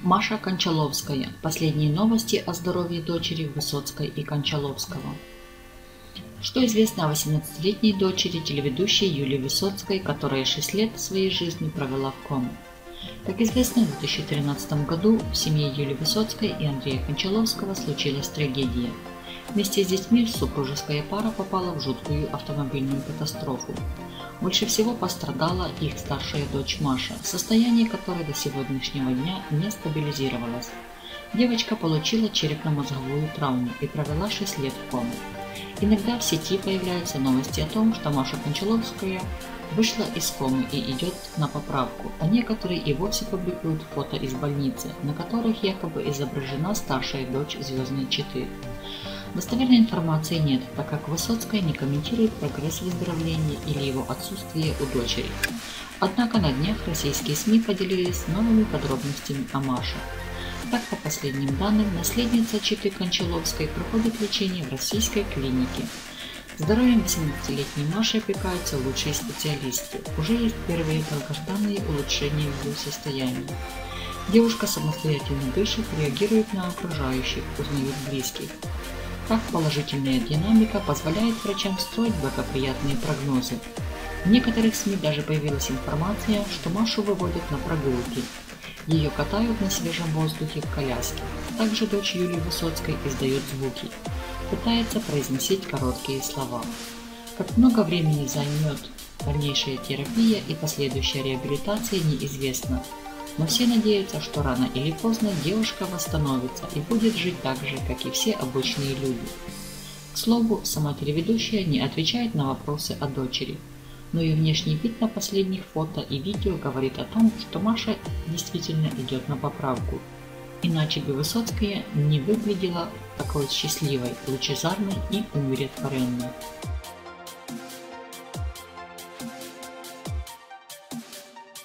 Маша Кончаловская. Последние новости о здоровье дочери Высоцкой и Кончаловского. Что известно о 18-летней дочери телеведущей Юлии Высоцкой, которая 6 лет своей жизни провела в коме? Как известно, в 2013 году в семье Юлии Высоцкой и Андрея Кончаловского случилась трагедия. Вместе с детьми супружеская пара попала в жуткую автомобильную катастрофу. Больше всего пострадала их старшая дочь Маша, состояние которой до сегодняшнего дня не стабилизировалось. Девочка получила черепно-мозговую травму и провела 6 лет в коме. Иногда в сети появляются новости о том, что Маша Кончаловская вышла из комы и идет на поправку, а некоторые и вовсе публикуют фото из больницы, на которых якобы изображена старшая дочь звездной четы. Достоверной информации нет, так как Высоцкая не комментирует прогресс выздоровления или его отсутствие у дочери. Однако на днях российские СМИ поделились новыми подробностями о Маше. Так, по последним данным, наследница четы Кончаловской проходит лечение в российской клинике. Здоровьем 18-летней Маши опекаются лучшие специалисты. Уже есть первые долгожданные улучшения в ее состоянии. Девушка самостоятельно дышит, реагирует на окружающих, узнает близких. Так, положительная динамика позволяет врачам строить благоприятные прогнозы. В некоторых СМИ даже появилась информация, что Машу выводят на прогулки. Ее катают на свежем воздухе в коляске. Также дочь Юлии Высоцкой издает звуки, пытается произносить короткие слова. Как много времени займет дальнейшая терапия и последующая реабилитация, неизвестно. Но все надеются, что рано или поздно девушка восстановится и будет жить так же, как и все обычные люди. К слову, сама телеведущая не отвечает на вопросы о дочери, но и внешний вид на последних фото и видео говорит о том, что Маша действительно идет на поправку. Иначе бы Высоцкая не выглядела такой счастливой, лучезарной и умиротворенной.